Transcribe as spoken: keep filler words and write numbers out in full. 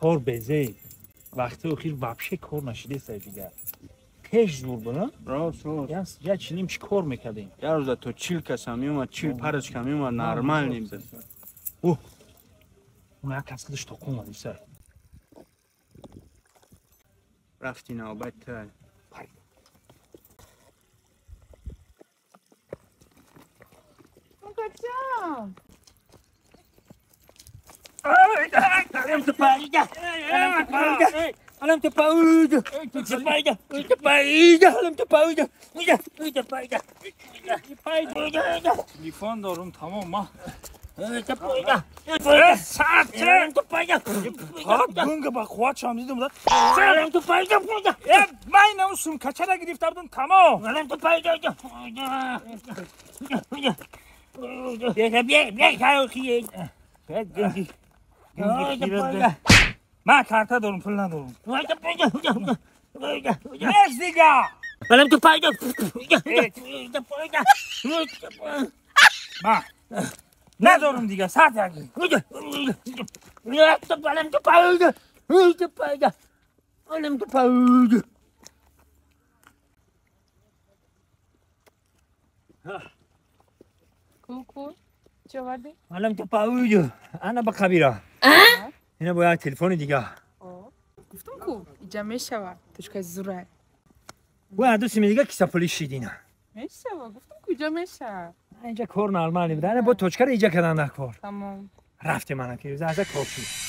کار بزه وقتی اخیر وابشه کار نشیده سر دیگه پیش زور بنا راست راست یا چنیم چی کار میکردیم یه روز تو چیل کسا میومد چیل پرش که میومد نرمال نیم اوه اون یک کس کدش تا کن مادی سر رفتی نوبت تای Качам! Alem te paida! Alem te paida! Alem te paida! Te paida! Te paida! Alem te paida! Te paida! Te paida! تلفن دارم تمام ما Te paida! ساعت Alem te paida! ها گنگ با خواهد شام دیدم داد Alem te paida! من نموسم کچه را گرفته بودم تمام Alem te paida! Bia, bia, bia, kaya kiye. گنگی گنگی خیرت ده من کارتا دارم پول ندارم نیست دیگه Alem te paida! من ندارم دیگه ساعت یکی Alem te paida! Te paida! Alem te paida! کوکو چه آوردی؟ Alem te paida! Ana ba kabira. اینا باید تلفن دیگه. گفتم کو اینجا میشود توش که زوره و دوست میگه کیسه پولی شیدینا. میشود گفتم کجا میشه اینجا کار نرمال نمیده. با توچکر اینجا کردن کار. تمام رفته منم که روز از کار شد.